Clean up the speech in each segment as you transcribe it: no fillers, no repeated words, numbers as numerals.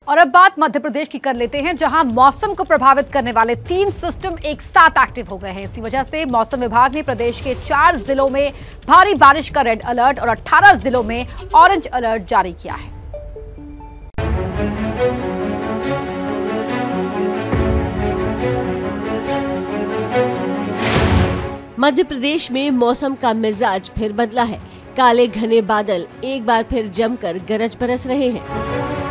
और अब बात मध्य प्रदेश की कर लेते हैं, जहां मौसम को प्रभावित करने वाले 3 सिस्टम एक साथ एक्टिव हो गए हैं। इसी वजह से मौसम विभाग ने प्रदेश के 4 जिलों में भारी बारिश का रेड अलर्ट और 18 जिलों में ऑरेंज अलर्ट जारी किया है। मध्य प्रदेश में मौसम का मिजाज फिर बदला है। काले घने बादल एक बार फिर जमकर गरज बरस रहे हैं।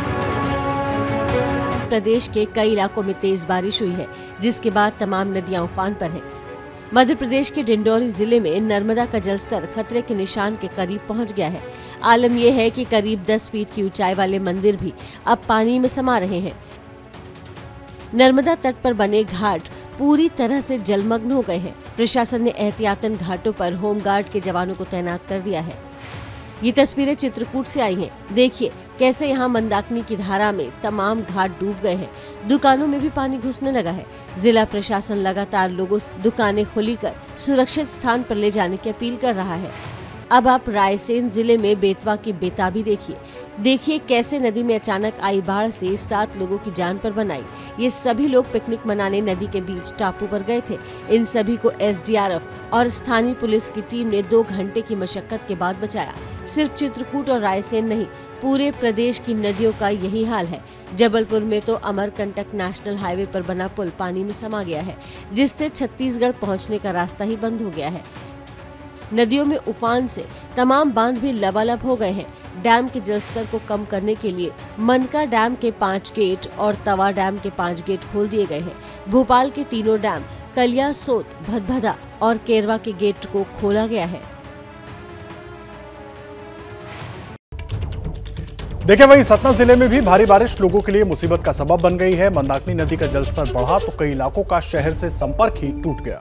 प्रदेश के कई इलाकों में तेज बारिश हुई है, जिसके बाद तमाम नदियां उफान पर हैं। मध्य प्रदेश के डिंडौरी जिले में नर्मदा का जलस्तर खतरे के निशान के करीब पहुंच गया है। आलम यह है कि करीब 10 फीट की ऊंचाई वाले मंदिर भी अब पानी में समा रहे हैं। नर्मदा तट पर बने घाट पूरी तरह से जलमग्न हो गए हैं। प्रशासन ने एहतियातन घाटों पर होमगार्ड के जवानों को तैनात कर दिया है। ये तस्वीरें चित्रकूट से आई हैं। देखिए कैसे यहाँ मंदाकिनी की धारा में तमाम घाट डूब गए हैं। दुकानों में भी पानी घुसने लगा है। जिला प्रशासन लगातार लोगों से दुकानें खुलीकर सुरक्षित स्थान पर ले जाने की अपील कर रहा है। अब आप रायसेन जिले में बेतवा की बेताबी देखिए कैसे नदी में अचानक आई बाढ़ से 7 लोगों की जान पर बनाई। ये सभी लोग पिकनिक मनाने नदी के बीच टापू पर गए थे। इन सभी को एसडीआरएफ और स्थानीय पुलिस की टीम ने 2 घंटे की मशक्कत के बाद बचाया। सिर्फ चित्रकूट और रायसेन नहीं, पूरे प्रदेश की नदियों का यही हाल है। जबलपुर में तो अमरकंटक नेशनल हाईवे पर बना पुल पानी में समा गया है, जिससे छत्तीसगढ़ पहुंचने का रास्ता ही बंद हो गया है। नदियों में उफान से तमाम बांध भी लबालब हो गए हैं। डैम के जलस्तर को कम करने के लिए मनका डैम के 5 गेट और तवा डैम के 5 गेट खोल दिए गए हैं। भोपाल के तीनों डैम कलिया, सोत, भदभदा और केरवा के गेट को खोला गया है। देखिए वहीं सतना जिले में भी भारी बारिश लोगों के लिए मुसीबत का सबब बन गई है। मंदाकिनी नदी का जलस्तर बढ़ा तो कई इलाकों का शहर से संपर्क ही टूट गया।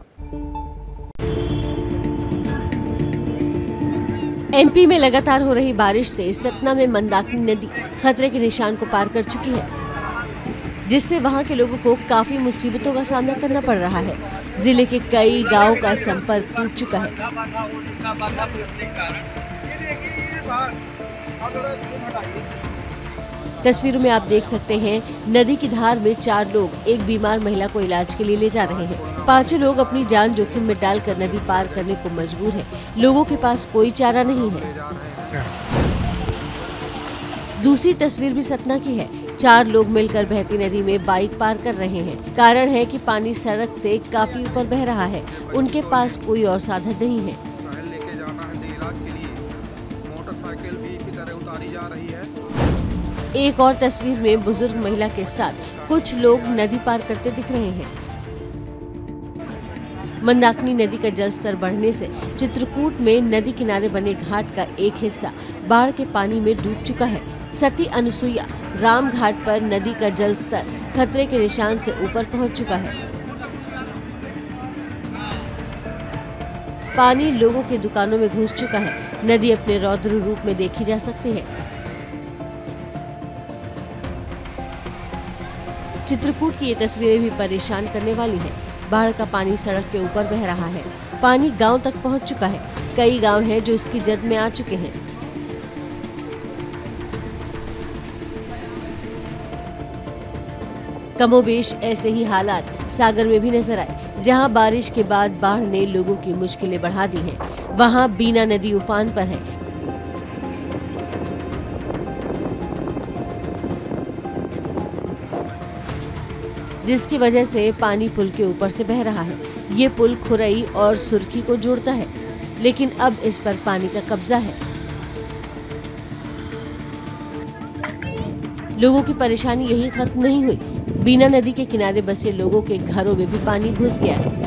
एमपी में लगातार हो रही बारिश से सतना में मंदाकिनी नदी खतरे के निशान को पार कर चुकी है, जिससे वहां के लोगों को काफी मुसीबतों का सामना करना पड़ रहा है। जिले के कई गांवों का संपर्क टूट चुका है। तस्वीरों में आप देख सकते हैं नदी की धार में 4 लोग एक बीमार महिला को इलाज के लिए ले जा रहे हैं। 5 लोग अपनी जान जोखिम में डालकर नदी पार करने को मजबूर हैं। लोगों के पास कोई चारा नहीं है। दूसरी तस्वीर भी सतना की है। 4 लोग मिलकर बहती नदी में बाइक पार कर रहे हैं। कारण है कि पानी सड़क से काफी ऊपर बह रहा है। उनके पास कोई और साधन नहीं है। लेके जाना है इलाज के लिए, मोटरसाइकिल भी की तरह उतारी जा रही है। एक और तस्वीर में बुजुर्ग महिला के साथ कुछ लोग नदी पार करते दिख रहे हैं। मंदाकिनी नदी का जलस्तर बढ़ने से चित्रकूट में नदी किनारे बने घाट का एक हिस्सा बाढ़ के पानी में डूब चुका है। सती अनुसुईया राम घाट पर नदी का जलस्तर खतरे के निशान से ऊपर पहुंच चुका है। पानी लोगों की दुकानों में घुस चुका है। नदी अपने रौद्र रूप में देखी जा सकती है। चित्रकूट की ये तस्वीरें भी परेशान करने वाली हैं। बाढ़ का पानी सड़क के ऊपर बह रहा है। पानी गांव तक पहुंच चुका है। कई गांव हैं जो इसकी जद में आ चुके हैं। कमोबेश ऐसे ही हालात सागर में भी नजर आए, जहां बारिश के बाद बाढ़ ने लोगों की मुश्किलें बढ़ा दी हैं। वहां बीना नदी उफान पर है। जिसकी वजह से पानी पुल के ऊपर से बह रहा है। ये पुल खुरई और सुर्खी को जोड़ता है, लेकिन अब इस पर पानी का कब्जा है। लोगों की परेशानी यही खत्म नहीं हुई। बीना नदी के किनारे बसे लोगों के घरों में भी पानी घुस गया है।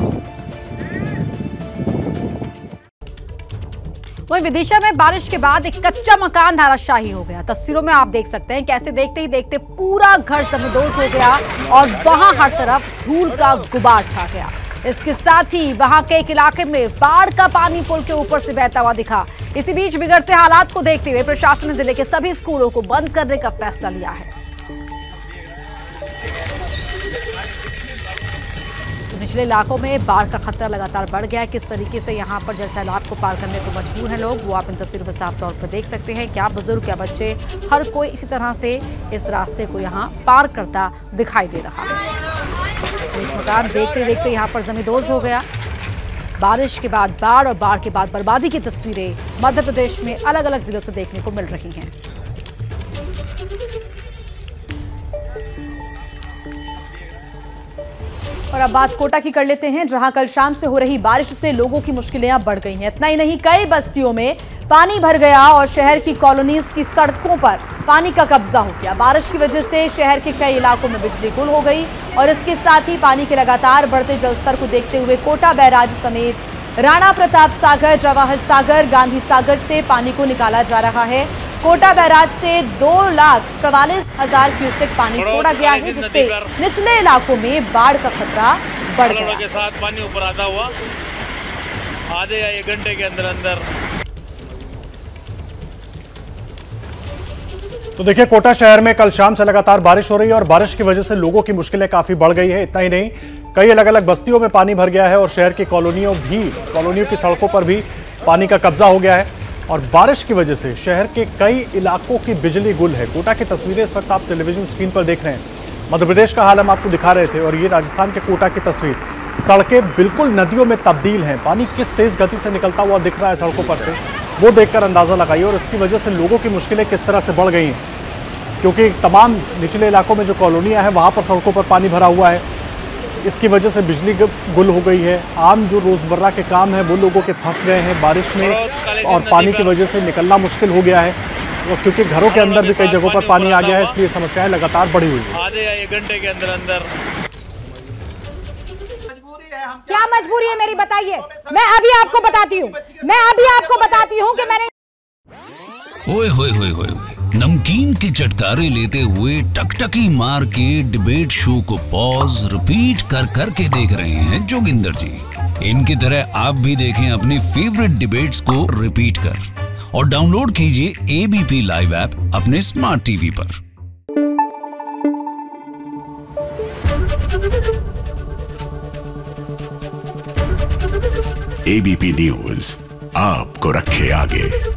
वहीं विदिशा में बारिश के बाद एक कच्चा मकान धराशायी हो गया। तस्वीरों में आप देख सकते हैं कैसे देखते ही देखते पूरा घर जमींदोज हो गया और वहां हर तरफ धूल का गुबार छा गया। इसके साथ ही वहां के एक इलाके में बाढ़ का पानी पुल के ऊपर से बहता हुआ दिखा। इसी बीच बिगड़ते हालात को देखते हुए प्रशासन ने जिले के सभी स्कूलों को बंद करने का फैसला लिया है। निचले इलाकों में बाढ़ का खतरा लगातार बढ़ गया है। किस तरीके से यहाँ पर जल सैलाब को पार करने को मजबूर हैं लोग, वो आप इन तस्वीरों में साफ तौर पर देख सकते हैं। क्या बुजुर्ग, क्या बच्चे, हर कोई इसी तरह से इस रास्ते को यहाँ पार करता दिखाई दे रहा है। एक मकान देखते देखते यहाँ पर जमींदोज हो गया। बारिश के बाद बाढ़ और बाढ़ के बाद बर्बादी की तस्वीरें मध्य प्रदेश में अलग अलग जिलों से देखने को मिल रही हैं। और अब बात कोटा की कर लेते हैं, जहां कल शाम से हो रही बारिश से लोगों की मुश्किलें बढ़ गई हैं। इतना ही नहीं, कई बस्तियों में पानी भर गया और शहर की कॉलोनीज की सड़कों पर पानी का कब्जा हो गया। बारिश की वजह से शहर के कई इलाकों में बिजली गुल हो गई और इसके साथ ही पानी के लगातार बढ़ते जलस्तर को देखते हुए कोटा बैराज समेत राणा प्रताप सागर, जवाहर सागर, गांधी सागर से पानी को निकाला जा रहा है। कोटा बैराज से 2,44,000 क्यूसेक पानी छोड़ा गया है, जिससे निचले इलाकों में बाढ़ का खतरा बढ़ गया के साथ पानी ऊपर आता हुआ आधे या 1 घंटे के अंदर तो देखिए, कोटा शहर में कल शाम से लगातार बारिश हो रही है और बारिश की वजह से लोगों की मुश्किलें काफी बढ़ गई है। इतना ही नहीं, कई अलग अलग बस्तियों में पानी भर गया है और शहर की कॉलोनियों की सड़कों पर भी पानी का कब्जा हो गया है और बारिश की वजह से शहर के कई इलाकों की बिजली गुल है। कोटा की तस्वीरें इस वक्त आप टेलीविजन स्क्रीन पर देख रहे हैं। मध्य प्रदेश का हाल हम आपको दिखा रहे थे और ये राजस्थान के कोटा की तस्वीर। सड़कें बिल्कुल नदियों में तब्दील हैं। पानी किस तेज गति से निकलता हुआ दिख रहा है सड़कों पर से, वो देखकर अंदाजा लगाइए। और इसकी वजह से लोगों की मुश्किलें किस तरह से बढ़ गई हैं, क्योंकि तमाम निचले इलाकों में जो कॉलोनियां हैं वहां पर सड़कों पर पानी भरा हुआ है। इसकी वजह से बिजली गुल हो गई है। आम जो रोजमर्रा के काम है वो लोगों के फंस गए हैं बारिश में और पानी की वजह से निकलना मुश्किल हो गया है। और क्योंकि घरों के अंदर भी कई जगहों पर पानी आ गया है, इसलिए समस्याएं लगातार बढ़ी हुई है। आधे या 1 घंटे के अंदर क्या मजबूरी है मेरी, बताइए। मैं अभी आपको बताती हूँ कि मैंने ओए होए होए होए नमकीन के चटकारे लेते हुए टकटकी मार के डिबेट शो को पॉज रिपीट कर करके देख रहे हैं जोगिंदर जी। इनकी तरह आप भी देखें अपने फेवरेट डिबेट्स को रिपीट कर और डाउनलोड कीजिए एबीपी लाइव ऐप अपने स्मार्ट टीवी पर। एबीपी न्यूज आपको रखे आगे।